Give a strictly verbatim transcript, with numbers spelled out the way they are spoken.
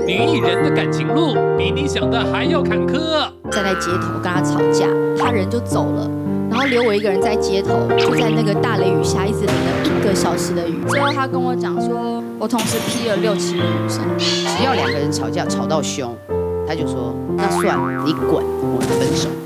女艺人的感情路比你想的还要坎坷。 站在街头跟他吵架，他人就走了，然后留我一个人在街头，就在那个大雷雨下一直淋了一个小时的雨。最后他跟我讲说，我同时劈了六七个女生。 只要两个人吵架吵到凶，他就说那算你滚，我们分手。